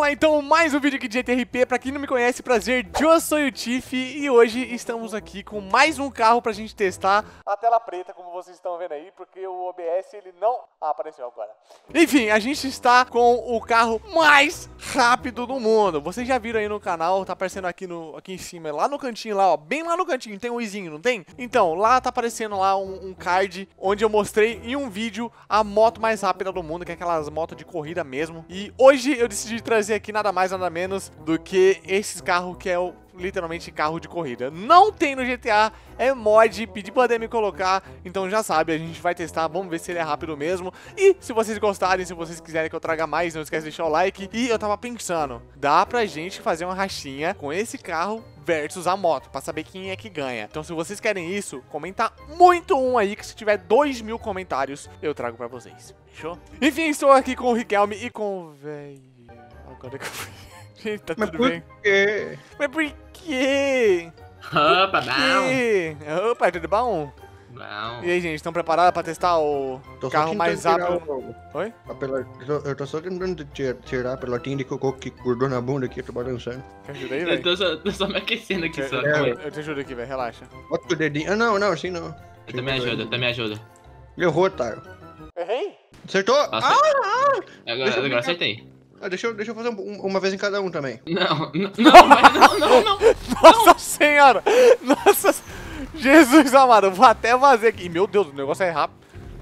Vamos lá então, mais um vídeo aqui de GTRP. Pra quem não me conhece, prazer, eu sou o Tiff e hoje estamos aqui com mais um carro pra gente testar. A tela preta, como vocês estão vendo aí, porque o OBS ele não... apareceu agora. Enfim, a gente está com o carro mais rápido do mundo. Vocês já viram aí no canal, tá aparecendo aqui em cima, lá no cantinho lá, ó, bem lá no cantinho, tem um izinho, não tem? Então, lá tá aparecendo lá um card onde eu mostrei em um vídeo a moto mais rápida do mundo, que é aquelas motos de corrida mesmo. E hoje eu decidi trazer aqui nada mais, nada menos do que esse carro que é o literalmente carro de corrida. Não tem no GTA, é mod, pedi pra me colocar, então já sabe, a gente vai testar, vamos ver se ele é rápido mesmo. E se vocês gostarem, se vocês quiserem que eu traga mais, não esquece de deixar o like. E eu tava pensando, dá pra gente fazer uma rachinha com esse carro versus a moto, pra saber quem é que ganha. Então se vocês querem isso, comenta muito aí, que se tiver 2.000 comentários, eu trago pra vocês. Fechou? Enfim, estou aqui com o Riquelme e com o velho. Agora que eu fui. Gente, tá tudo bem? Quê? Mas por quê? Opa, não. Opa, tudo bom? Não. E aí, gente, estão preparados pra testar o carro mais rápido? Oi? Eu tô só tentando tirar a pelotinha de cocô que grudou na bunda aqui, eu tô balançando. Quer ajudar aí, Eu velho? tô só me aquecendo aqui só. Eu te ajudo aqui, velho, relaxa. Bota o dedinho. Ah, não, assim não. Eu também ajudo, eu também ajudo. Errou, otário. Errei? Acertou? Nossa. Agora acertei. Deixa eu fazer uma vez em cada um também. Não, não. Nossa senhora! Nossa... Jesus amado, eu vou até fazer aqui. Meu Deus, o negócio é rápido.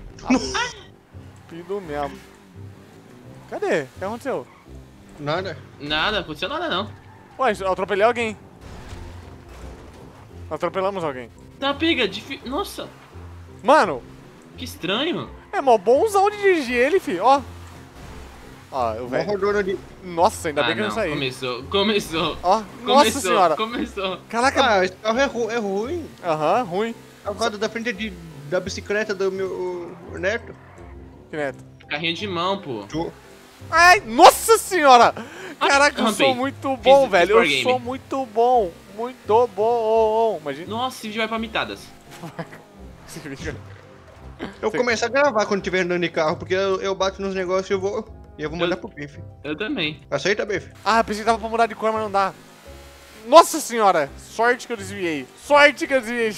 Rápido mesmo. Cadê? O que aconteceu? Nada. Nada, aconteceu nada não. Ué, eu atropelei alguém. Atropelamos alguém. Tá, pega, nossa, Mano, que estranho. é mó bonzão de dirigir ele, fi. Ó. Ó, eu Uma velho. rodona de... Nossa, ainda bem que eu não saí. Começou. Ó, nossa senhora. Começou. Caraca. Ah, esse carro é ruim. Aham, ruim. A roda da frente da bicicleta do meu neto. Que neto. Carrinho de mão, pô. Ai, nossa senhora. Caraca, eu rampei. sou muito bom, Fiz velho. for Eu game. sou muito bom. Muito bom. Imagina. Nossa, esse vídeo vai pra mitadas. Esse vídeo. Eu começo a gravar quando estiver andando de carro, porque eu bato nos negócios e eu vou mandar pro Bife. Eu também. Aceita, Bife? Ah, pensei que tava pra mudar de cor, mas não dá. Nossa senhora. Sorte que eu desviei. Sorte que eu desviei.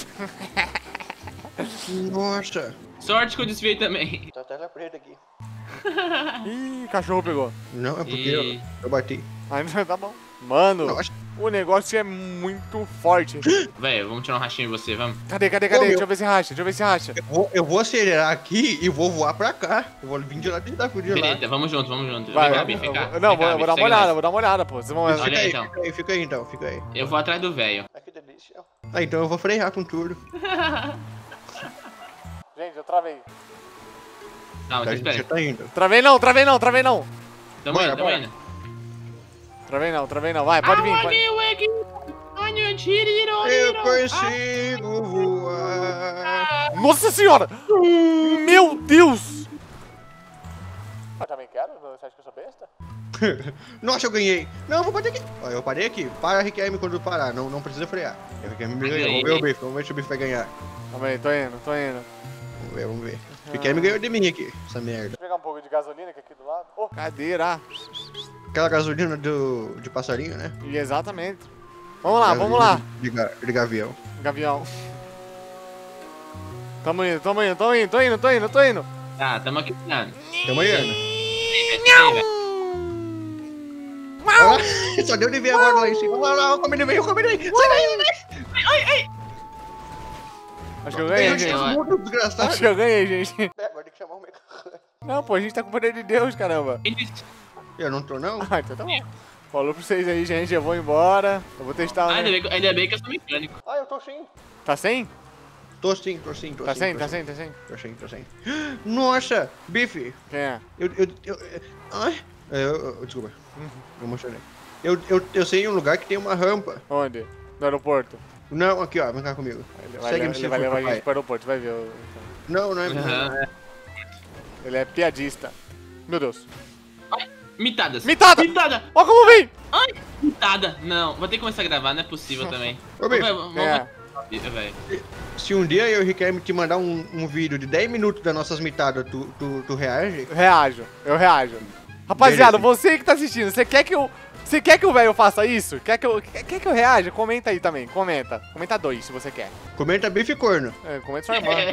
Nossa. Sorte que eu desviei também. Tá tela preta aqui. Ih, cachorro pegou. Não, é porque E- eu bati. Ainda tá bom. Mano, Nossa. o negócio é muito forte. Velho, vamos tirar um rachinho em você, vamos. Cadê? Ô, Deixa meu. eu ver se racha. Eu vou acelerar aqui e vou voar pra cá. Eu vou vir de lá de lá. Beleza, vamos junto. Vai, Vem cá, Bi, vem cá. Não, Vem cá, vou Bi, dar uma segue olhada, nós. vou dar uma olhada, pô. Vocês vão... Olha Fica aí, aí, então. fica aí então, fica aí. Eu vou atrás do velho. Ai, que delícia. Ah, então eu vou frear com tudo. Gente, eu travei. Não, então Você espera. tá indo. Travei não. Tamo Bora, indo, tamo bora. indo. Travei não. Vai, pode vir. Eu consigo voar. Nossa senhora! Meu Deus! Eu também quero? Você acha que eu sou besta? Nossa, eu ganhei. Não, eu vou bater aqui. Ó, eu parei aqui. Para, Riquelme, quando parar. Não precisa frear. O Riquelme me ganhou. Vamos ver o Bife. Vamos ver se o Bife vai ganhar. Calma aí, tô indo. Vamos ver. O Riquelme ganhou de mim aqui. Essa merda. Deixa eu pegar um pouco de gasolina aqui do lado. Oh, cadeira. Aquela gasolina de passarinho, né? E exatamente. Vamos lá. De gavião. Gavião. Tamo indo. Tá, tamo aqui. Tamo aí, Ana. Mau! Ah, só deu de ver agora lá em cima. Olha lá, o comendo veio. Sai daí. Acho que eu ganhei, gente. Muito desgraçado. Acho que eu ganhei, gente. Agora tem que chamar o mecânico. Não, pô, a gente tá com o poder de Deus, caramba. Eu não tô, não? Ah, então tá bom. Falou pra vocês aí, gente. Eu vou embora. Eu vou testar. Ah, ainda bem que eu sou mecânico. Ah, eu tô sim. Tá sem? Tô sim. Tá sem? Tô sem. Nossa, Bife. Quem é? Ai. Desculpa. Eu emocionei. Eu sei um lugar que tem uma rampa. Onde? No aeroporto. Não, aqui ó, vem cá comigo. Ele vai levar a gente pro aeroporto, vai ver. Não é. Aham. Ele é piadista. Meu Deus. Mitadas. Mitada! Mitada! Ó como vem! Ai, mitada. Não, vou ter que começar a gravar, não é possível também. Ô, bicho, Vamos, É. velho. Se um dia eu e o Riquelme te mandar um vídeo de 10 minutos das nossas mitadas, tu reage? Eu reajo. Rapaziada, Beleza. você que tá assistindo, você quer que o velho faça isso? Quer que eu reaja? Comenta aí também, comenta. Comenta 2 se você quer. Comenta bife e corno. Comenta sua irmã.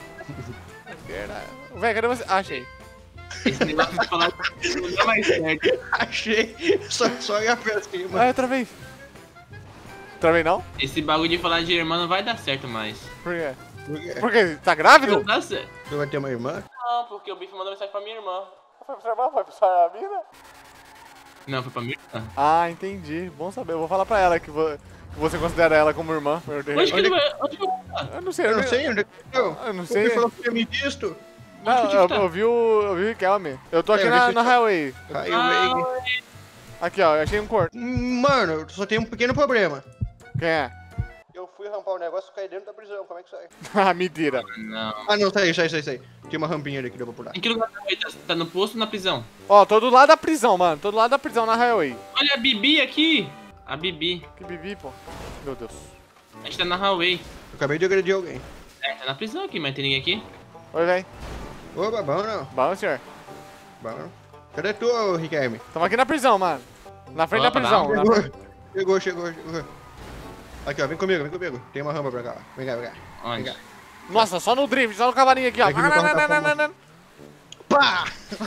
Velho, cadê você? Ah, achei. Esse negócio de falar não dá mais certo. Achei. Só ia pra cima. Ah, eu travei. Travei não? Esse bagulho de falar de irmã não vai dar certo mais. Por quê? Por quê? Por quê? Tá grávido? Não dá certo. Você vai ter uma irmã? Não, porque o bife mandou mensagem pra minha irmã. Foi pra sua irmã? Foi pra sua mina? Não, foi pra minha irmã. Ah, entendi. Bom saber. Eu vou falar pra ela que você considera ela como irmã. Onde que ele vai? Onde que eu vou? Eu não sei. Eu não sei onde é que eu. Eu não sei. Você falou que tinha me visto. Não, Onde que tá? eu vi o Riquelme. Eu tô aqui eu vi na que você- highway. Highway. Aqui, ó. Eu achei um corpo. Mano, eu só tenho um pequeno problema. Quem é? Eu fui rampar o negócio e caí dentro da prisão. Como é que sai? Ah, mentira. Não. Ah, não, sai. Tem uma rampinha ali que deu pra pular. Em que lugar tá? Tá no posto ou na prisão? Ó, tô do lado da prisão, mano. Tô do lado da prisão na highway. Olha a Bibi aqui. A Bibi. Que bibi, pô. Meu Deus. A gente tá na highway. Eu acabei de agredir alguém. É, tá na prisão aqui, mas tem ninguém aqui. Oi, véi. Opa, bom não. Bom, senhor. Bom. Cadê tu, Riquelme? Tamo aqui na prisão, mano. Na frente da Opa, prisão. dá. Chegou. Aqui, ó, vem comigo. Tem uma rampa pra cá. Vem cá. Vem Onde? cá. Nossa, só no drift, só no cavalinho aqui, ó. Aqui no carro Pá!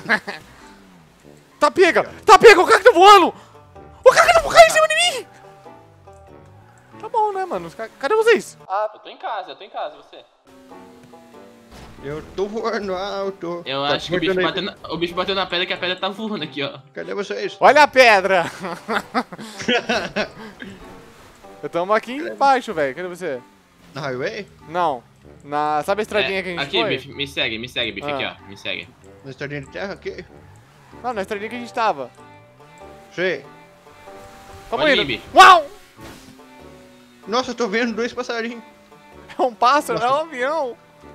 Tá pega, o cara que tá voando! O cara que tá caindo em cima de mim! Tá bom, né, mano? Cadê vocês? Eu tô em casa, você. Eu tô voando alto. Eu Tá acho que despertando aí. o bicho bateu na pedra, que a pedra tá voando aqui, ó. Cadê vocês? Olha a pedra! Eu tamo aqui embaixo, velho. Cadê você? Na highway? Não. Sabe a estradinha que a gente aqui, foi? bife, me segue, bife, Ah. aqui, ó. Me segue. Na estradinha de terra aqui? Não, na estradinha que a gente tava. Sei. Tamo Olha indo. aí, bife. Uau! Nossa, eu tô vendo 2 passarinhos. É um pássaro, não é um avião.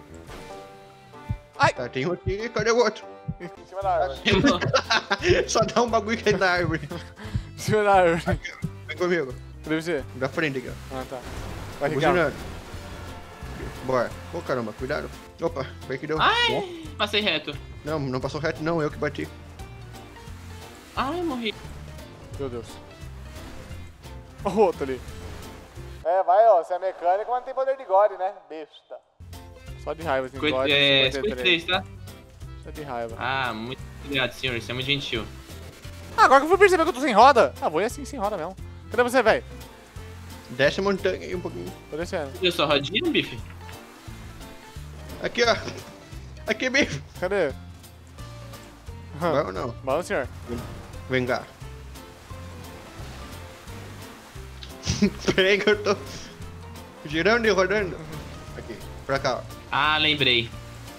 Tá, tem um aqui. Cadê o outro? Em cima da árvore. Só dá um bagulho que aí na árvore. Em cima da árvore. Vem comigo. Cadê você? Da frente aqui, ó. Ah, tá. Vai, Ricardo. Buzinando. Bora. Ô, caramba, cuidado. Opa, foi que deu. Bom. Ai, passei reto. Não passou reto, não. Eu que bati. Ai, morri. Meu Deus. O outro ali. Vai, ó. Você é mecânico, mas não tem poder de God, né? Besta. Só de raiva, assim, God. 53, tá? Só de raiva. Ah, muito obrigado, senhor. Você é muito gentil. Ah, agora que eu fui perceber que eu tô sem roda. Ah, vou ir assim, sem roda mesmo. Cadê você, velho? Desce a montanha aí um pouquinho. Tô descendo. Deu sua rodinha, bife? Aqui, ó. Aqui, bicho. Cadê? Não, não. Bom, senhor. Vem cá. Peraí que eu tô girando e rodando. Aqui, pra cá, ó. Ah, lembrei.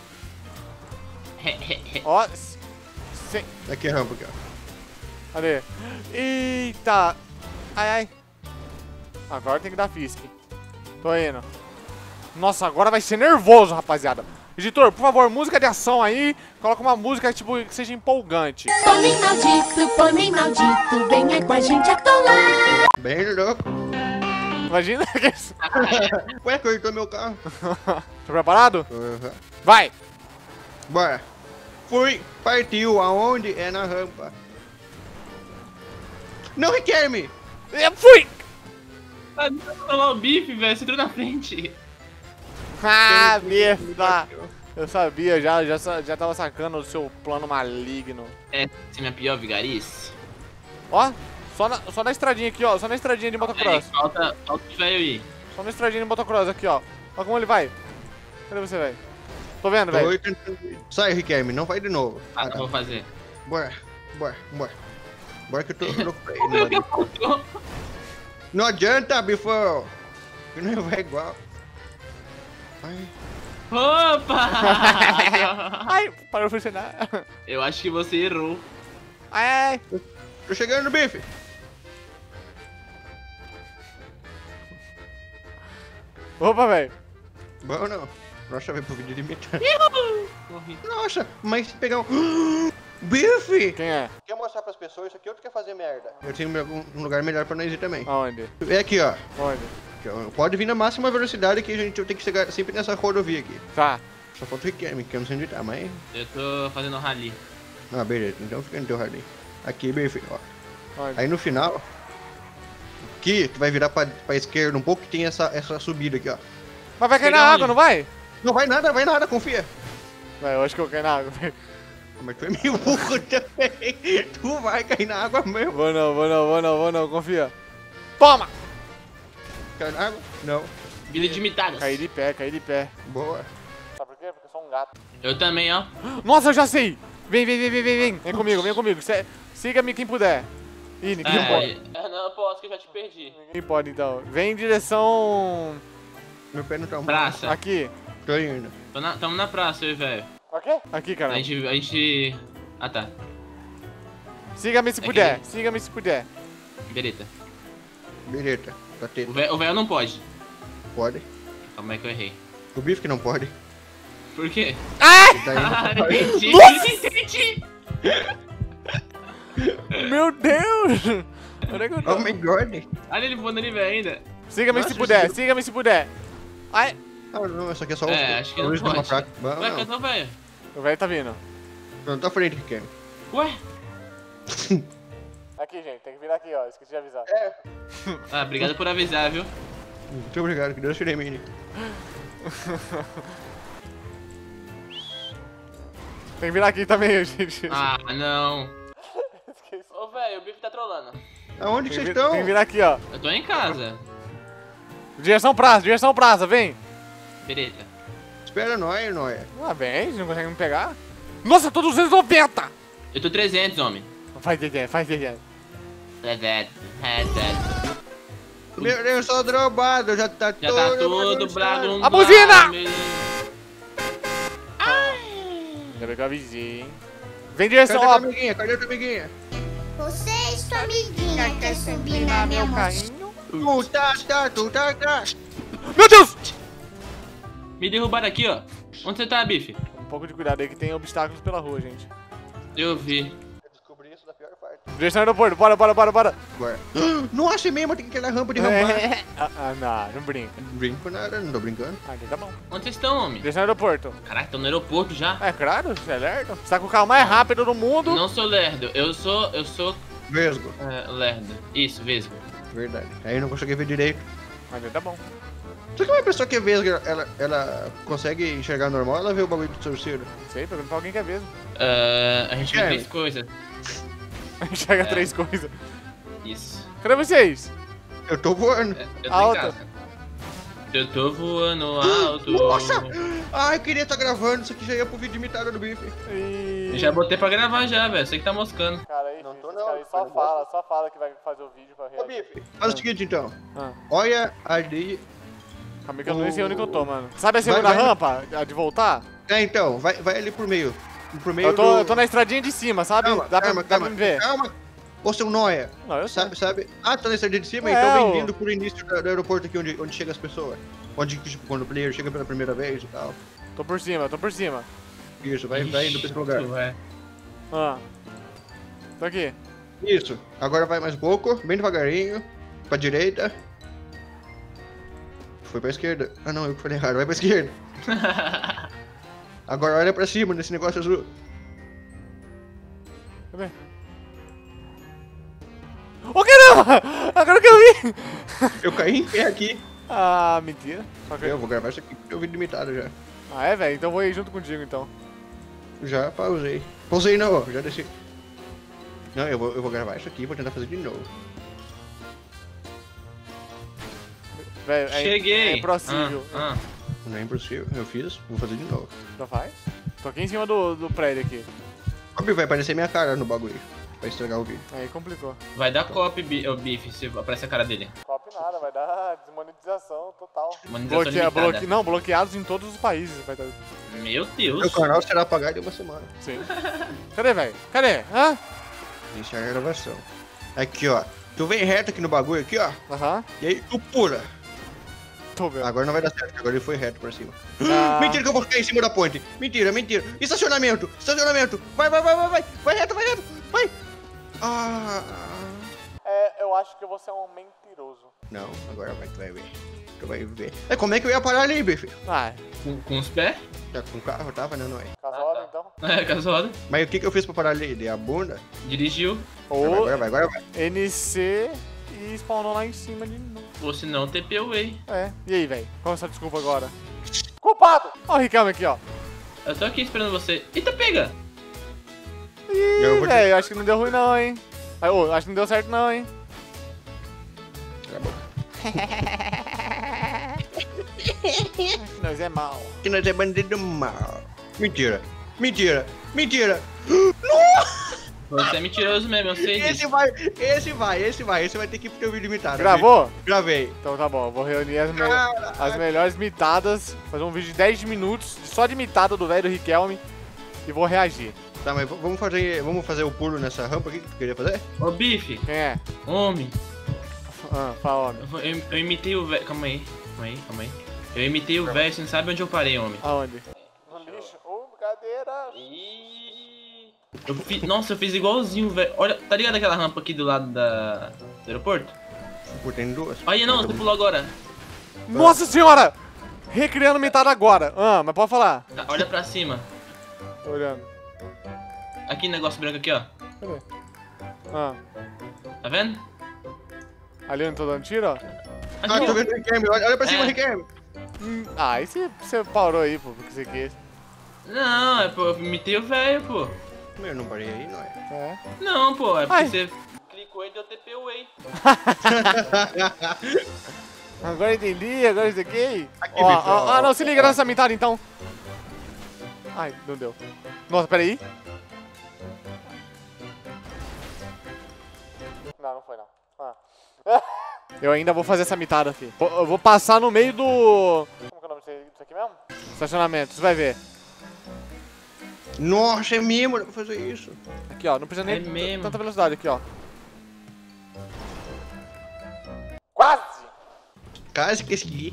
Ó. Sem... Aqui a rampa, aqui, ó. Cadê? Eita. Ai. Agora tem que dar fisk. Tô indo. Nossa, agora vai ser nervoso, rapaziada. Editor, por favor, música de ação aí. Coloca uma música, tipo, que seja empolgante. Pônei maldito, venha com a gente atolar. Bem louco. Imagina. Ué, cortou meu carro. Tá preparado? Uhum. Vai. Bora. Fui. Partiu. Aonde? É na rampa. Não requer-me. Eu fui. Ah, não, lá o bife, velho. Você entrou na frente. Ah, merda. Eu sabia, já tava sacando o seu plano maligno. Essa é minha pior vigarice. Ó, só na estradinha aqui, ó. Só na estradinha de motocross. Falta o velho aí. Só na estradinha de motocross aqui, ó. Olha como ele vai. Cadê você, velho? Tô vendo, velho. Tô tentando... Sai, Riquelme. Não vai de novo. Ah, tá. não vou fazer. Bora. Bora que eu tô louco pra Como é que ir. apontou? Não adianta, bifão. Que não vai igual. Ai. Opa! Ai, parou de funcionar. Eu acho que você errou. Ai. Tô chegando no bife. Opa, velho. Bom, não. Nossa, vai pro vídeo de metade. Morri. Nossa, mas se pegar um... Bife! Quem é? Quer mostrar pras pessoas isso aqui ou tu quer fazer merda? Eu tenho um lugar melhor pra nós ir também. Aonde? É aqui, ó. Onde? Aqui, ó. Pode vir na máxima velocidade que a gente tem que chegar sempre nessa rodovia aqui. Tá. Só falta o Riquelme, que eu não sei onde tá, mas... Eu tô fazendo rally. Ah, beleza. Então fica no teu radinho. Aqui, bife, ó. Onde? Aí no final, aqui, tu vai virar pra esquerda um pouco que tem essa subida aqui, ó. Mas vai cair na Pegar água, onde? não vai? Não vai nada, confia. Vai, eu acho que eu caio na água, velho. Mas tu é meio burro também. Tu vai cair na água mesmo. Vou não, confia. Toma! Cai na água? Não. Vida de imitadas. Caí de pé. Boa. Sabe por quê? Porque eu sou um gato. Eu também, ó. Nossa, eu já sei! Vem. Vem comigo. Siga-me quem puder. Ih, ninguém pode. Não, eu posso que eu já te perdi. Ninguém pode, então. Vem em direção... Meu pé não tá bom. Praça. Aqui. Tô indo. Tamo na praça, eu e velho. Aqui? Aqui, cara. A gente... Ah, tá. Siga-me se puder. Siga-me se puder. Bereta. Beleza. Tá tendo. O velho não pode. Pode. Como é que eu errei? O bife que não pode. Por quê? Ele tá indo. Entendi. Nossa! Entendi. Meu Deus! Onde é que eu tô? Oh my god. Olha ele voando ali, velho, ainda. Siga-me se puder. Siga-me se puder. Ai. Ah, não, isso aqui é só Acho que não luz de uma pode. placa. Vamos, Ué, não. cadê o velho? O velho tá vindo. Não, tá frente, Ken. Ué? Aqui, gente. Tem que vir aqui, ó. Esqueci de avisar. Ah, obrigado por avisar, viu? Muito obrigado, que Deus te mini. Tem que vir aqui também, gente. Ah, não. Esqueci. Ô, velho, o bife tá trolando. Aonde que Tem vocês que estão? vir aqui, ó. Eu tô em casa. Direção praça, vem. Bereta. Espera nós, Noia. Ah, vem, você não consegue me pegar. Nossa, eu tô 290! Eu tô 300, homem. Faz DD. 300. Meu Deus, só drobado, já tá Já tá tudo bagunçado. bravo. A buzina! Ainda bem que eu avisei, hein. Vem em direção, Cadê tua ó. amiguinha? Cadê tua amiguinha? Você e sua amiguinha quer subir na minha mochila? Tá. Meu Deus! Me derrubaram aqui, ó. Onde você tá, bife? Um pouco de cuidado aí que tem obstáculos pela rua, gente. Eu vi. Eu descobri isso da pior parte. Direção ao aeroporto, bora. Agora. Nossa, é mesmo, tem que ir na rampa de rampa. Não brinca. Brinco nada, não tô brincando. Ah, então tá bom. Onde vocês estão, homem? Direção ao aeroporto. Caraca, tô no aeroporto já. É claro, você é lerdo. Você tá com o carro mais rápido do mundo. Não sou lerdo. Eu sou Vesgo. lerdo. Isso, vesgo. Verdade. Aí eu não consegui ver direito. Mas tá bom. Só que uma pessoa que é vesgo, ela consegue enxergar normal, ela vê o bagulho distorcido. Não sei, pergunta pra alguém que é mesmo. A gente vê É. 3 coisas. Enxerga 3 coisas. Isso. Cadê vocês? Eu tô voando. Eu tô Alto. em casa. Eu tô voando alto. Nossa! Ai, queria estar gravando, isso aqui já ia pro vídeo imitado do bife. Eu já botei pra gravar já, velho. Você que tá moscando. Cara, aí, Não filho, tô esse não, cara aí eu não só fala que vai fazer o vídeo pra Ô, reagir. bife, faz o seguinte então. Ah, Olha ali. calma aí que eu não sei onde que eu tô, mano. Sabe a segunda Vai. rampa? A de voltar? É, então, vai ali por meio. Por meio Eu tô na estradinha de cima, sabe? Calma, dá calma, pra me ver. Calma. Ô, seu Noia. Não, eu sei. Sabe? Ah, tá na estradinha de cima? É, Então ô. vem vindo por início do aeroporto aqui onde chegam as pessoas. Onde, tipo, quando o player chega pela primeira vez e tal. Tô por cima. Isso, vai indo pra esse lugar. Ué. Ah. Tô aqui. Isso. Agora vai mais um pouco, bem devagarinho. Pra direita. Foi pra esquerda. Ah, não, eu que falei errado. Vai pra esquerda. Agora olha pra cima nesse negócio azul. Cadê? Ô, caramba! Agora que eu vi! Eu caí em pé aqui. Ah, mentira. Só que- Eu vou gravar isso aqui porque eu vi limitado já. Ah, é, velho? Então vou ir junto contigo, então. Já pausei. Pausei não, já desci. Não, eu vou gravar isso aqui e vou tentar fazer de novo. Velho, Cheguei. É impossível. Não é impossível, eu fiz, vou fazer de novo. Já faz? Tô aqui em cima do prédio aqui. Óbvio, vai aparecer minha cara no bagulho. Vai estragar o vídeo. Aí complicou. Vai dar copy, o bife, se aparecer a cara dele. Copy nada, vai dar desmonetização total. Monetização limitada. Não, bloqueados em todos os países. Vai dar... Meu Deus. Meu canal será apagado em uma semana. Sim. Cadê, velho? Cadê? Hã? Iniciar a gravação. Aqui, ó. Tu vem reto aqui no bagulho, aqui, ó. Aham. E aí tu pula. Tô vendo. Agora não vai dar certo, porque agora ele foi reto pra cima. Ah. Mentira que eu vou ficar em cima da ponte. Mentira. Estacionamento. Vai. Vai reto. Vai. Ah. É, eu acho que eu vou ser um mentiroso. Não, agora tu vai ver. Tu vai ver. É, como é que eu ia parar ali, bife? Ah, Com os pés? Já com o carro tava, né, não é? casório tá. então. É, com as rodas. Mas o que eu fiz pra parar ali? Dei a bunda? Dirigiu. Ou Agora vai. NC e spawnou lá em cima de novo. Ou se não, TP away. É. E aí, velho? Qual é essa desculpa agora? Culpado! Ó o Ricardo aqui, ó. Eu tô aqui esperando você. Eita, pega! Ih, Eu vou te- velho, acho que não deu ruim não, hein. Ô, acho que não deu certo não, hein. Acabou. Nós é mal. Que nós é bandido mal. Mentira. Você é mentiroso mesmo, eu sei disso. Esse vai ter que ir pro teu vídeo imitado. Gravou? Gravei. Então tá bom, eu vou reunir as Caralho. melhores mitadas, fazer um vídeo de 10 minutos só de mitada do velho Riquelme e vou reagir. Tá, mas vamos fazer o pulo nessa rampa aqui que tu queria fazer? Ô, Bife, Quem é? homem. Fala, homem. Eu imitei o velho. Calma aí. Eu imitei o velho, você não sabe onde eu parei, homem. Aonde? No lixo. Ô, brincadeira. Nossa, eu fiz igualzinho, velho. Olha, tá ligado aquela rampa aqui do lado do aeroporto? Pô, tem duas. Aí não, você pulou agora. Nossa senhora! Recriando mitada agora. Mas pode falar. Tá, olha pra cima. Tô olhando. Aqui, negócio branco aqui, ó. Cadê? Tá vendo? Ali eu não tô dando tiro, ó. Aqui, Tô ó. vendo o Riquelme. Olha pra cima, É. Riquelme. Aí você parou aí, pô, porque você quis. Não, é pô, eu imitei o velho, pô. Eu não parei aí, não é? É. Não, pô, é porque Ai. você clicou e deu TP away. Agora entendi, agora isso aqui. Aqui, Ó, Vitor, ó, ó, não, se liga ó. nessa mitada então. Ai, não deu. Nossa, peraí. Não foi não. Eu ainda vou fazer essa mitada aqui. Eu vou passar no meio do... Como que é o nome disso aqui mesmo? Estacionamento, você vai ver. Nossa, é mesmo, dá pra fazer isso. Aqui, ó, não precisa nem É mesmo. tanta velocidade aqui, ó. Quase! Quase que esqui.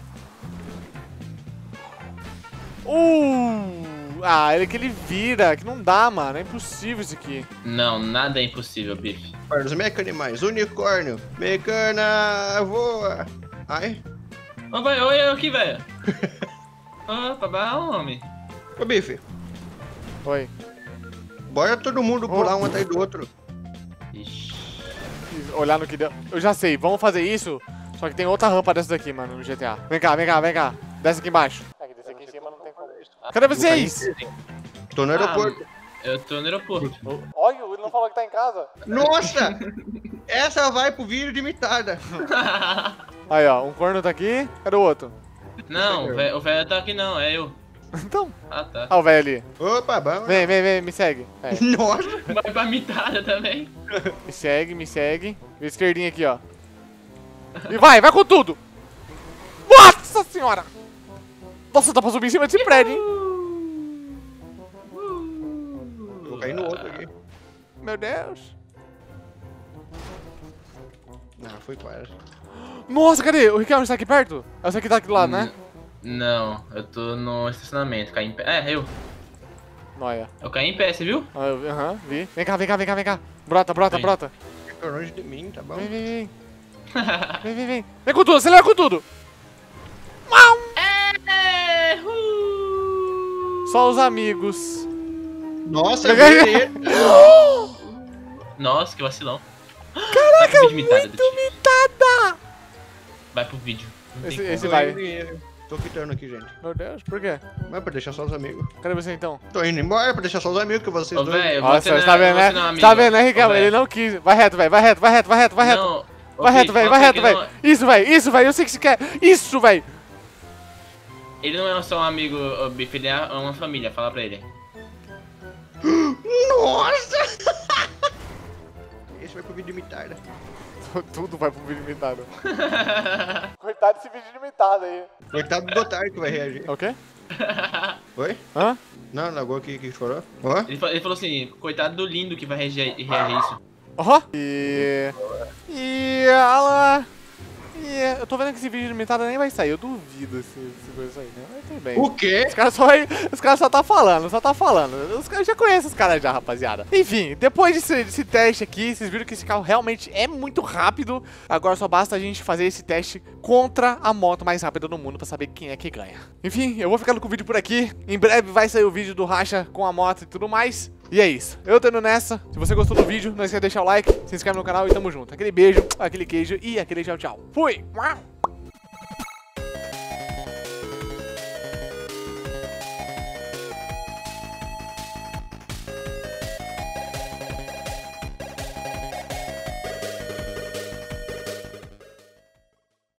Ele que ele vira, que não dá, mano. É impossível isso aqui. Não, nada é impossível, Bife. Para os mecanimais, unicórnio, mecana, voa. Ai, Ô, vai, oi, eu aqui, velho. Opa, bom, homem. ô Bife, Oi. bora todo mundo pular um atrás do outro. Ixi. Olhar no que deu. Eu já sei, vamos fazer isso. Só que tem outra rampa dessa daqui, mano, no GTA. Vem cá, vem cá, vem cá. Desce aqui embaixo. Desce aqui em cima não tem como. Cadê vocês? Tô no aeroporto. Eu tô no aeroporto. Olha, o Will não falou que tá em casa. Nossa! Essa vai pro vídeo de imitada. Aí, ó, um corno tá aqui. Cadê o outro? Não, o velho tá aqui não, é eu. Então. Ah, tá. Ah, o velho ali. Opa, bom. Vem, vem, vem, me segue. Nossa! Vai pra mitada também. Me segue, me segue. Vem esquerdinho aqui, ó. E vai com tudo! Nossa senhora! Nossa, dá pra subir em cima desse prédio, hein? Vou cair no outro aqui. Meu Deus. Ah, foi quase. Nossa, cadê? O Ricardo está aqui perto? Essa aqui tá aqui do lado, né? Não, eu tô no estacionamento, caí em pé. É, eu. Olha. Eu caí em pé, você viu? Aham, vi. Vem cá, vem cá, vem cá, vem cá. Brota, brota, Vem. brota. Fica longe de mim, tá bom? Vem, vem, vem. Vem, vem, vem. Vem com tudo, acelera com tudo. Só os amigos. Nossa, Peguei. ele. Nossa, que vacilão. Caraca, muito Mitada! Vai pro vídeo. Não tem Esse como. vai. Tô quitando aqui, gente. Meu Deus, por quê? Mas é pra deixar só os amigos. Cadê você então? Tô indo embora pra deixar só os amigos que vocês Ô, dois. velho, eu vou Nossa, você tá vendo, né? Você tá vendo, né, Ricardo? Ele não quis. Vai reto, velho. Vai reto, vai reto, vai reto, vai reto. Não, Vai reto, velho, vai reto, velho. Isso, velho. Eu sei que você quer. Isso, velho. Ele não é só um amigo, ô, Bife, ele é uma família, fala pra ele. Nossa! Esse vai pro vídeo imitada. Tudo vai pro vídeo imitado. Coitado desse vídeo imitado aí. Coitado do otário que vai reagir. É o quê? Oi? Hã? Não, agora o que falou? Ó? Ele falou assim, coitado do lindo que vai reagir isso. Ó. Alô. eu tô vendo que esse vídeo limitado nem vai sair. Eu duvido se vai sair, né? Mas tudo bem. O quê? Os caras só tá falando. Os caras já conhecem os caras já, rapaziada. Enfim, depois desse teste aqui, vocês viram que esse carro realmente é muito rápido. Agora só basta a gente fazer esse teste contra a moto mais rápida do mundo pra saber quem é que ganha. Enfim, eu vou ficando com o vídeo por aqui. Em breve vai sair o vídeo do racha com a moto e tudo mais. E é isso. Eu tô indo nessa. Se você gostou do vídeo, não esqueça de deixar o like, se inscreve no canal e tamo junto. Aquele beijo, aquele queijo e aquele tchau, tchau. Fui! Uau!